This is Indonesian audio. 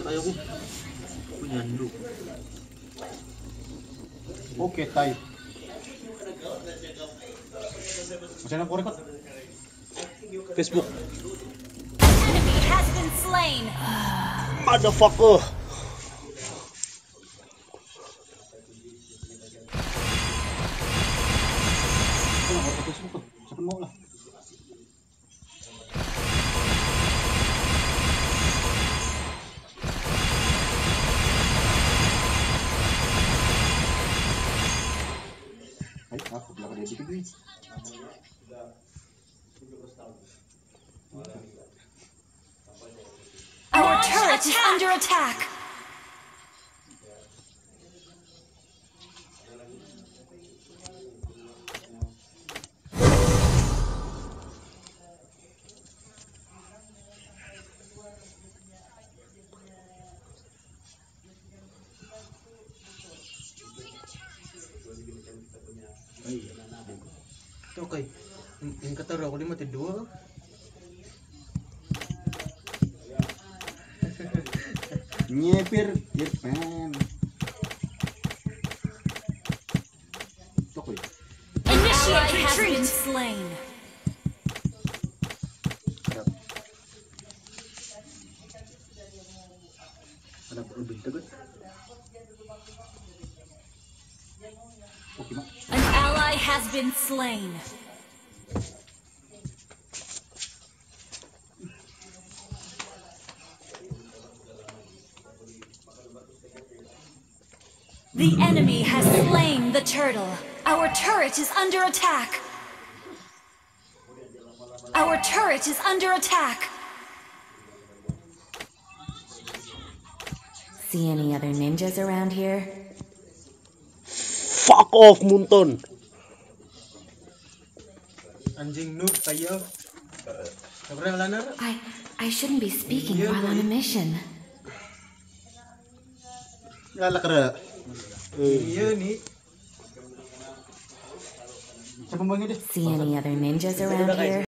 kayak aku. Aku nyandu. Oke, tai. Masih aku record. Facebook. Enemy has been slain. Motherfucker. Facebook tuh. Siapa mau lah. Ayo, aku belakang dia dikit nih. Our turret is under attack. Itu oke. Yang kata aku 52. Nyepir, Irfan. Toko ya. Initiate retreat. Slain. Ada lebih tegut. Oke, Mak. An ally has been slain. The enemy has slain the turtle. Our turret is under attack. Our turret is under attack. See any other ninjas around here? Fuck off, Munton. Anjing noob kayak Sabar lanar. I shouldn't be speaking while on a mission. Galak ra. Iya nih. Siapa bang ini? See any other ninjas around here?